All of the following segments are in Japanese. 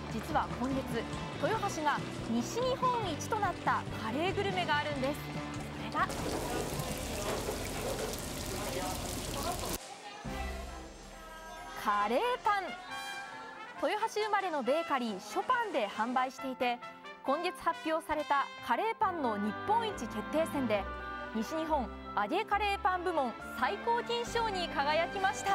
実は今月、豊橋が西日本一となったカレーグルメがあるんです。それがカレーパン。豊橋生まれのベーカリーショパンで販売していて、今月発表されたカレーパンの日本一決定戦で西日本揚げカレーパン部門最高金賞に輝きました。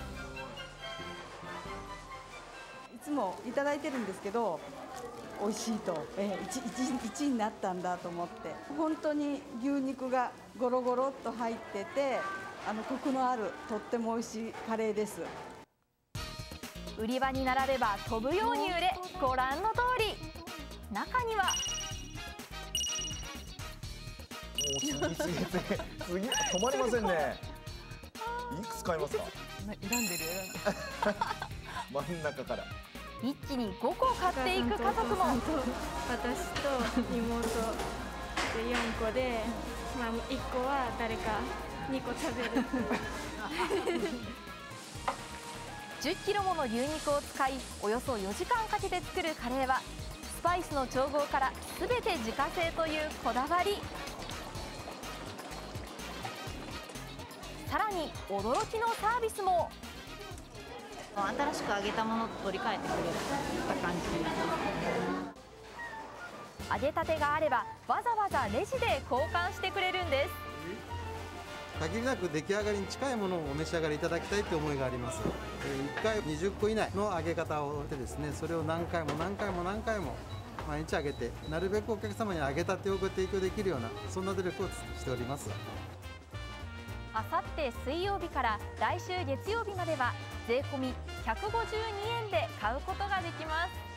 いつもいただいてるんですけど、美味しいと、1位になったんだと思って、本当に牛肉がゴロゴロっと入ってて、コクのあるとっても美味しいカレーです。 売り場に並べば飛ぶように売れ、ご覧の通り。中には次止まりませんね。いくつ買いますか？ 選んでる真ん中から一気に5個買っていく家族も。 私と妹で4個で、1個は誰か2個食べる。 10キロもの牛肉を使い、およそ4時間かけて作るカレーはスパイスの調合から全て自家製というこだわり。さらに驚きのサービスも。 新しく揚げたものと取り替えてくれた感じ。 揚げたてがあればわざわざレジで交換してくれるんです。 限りなく出来上がりに近いものをお召し上がりいただきたいという思いがあります。1回20個以内の揚げ方をしてですね、それを何回も毎日揚げて、なるべくお客様に揚げたてをご提供できるような、そんな努力をしております。 あさって水曜日から来週月曜日までは税込み152円で買うことができます。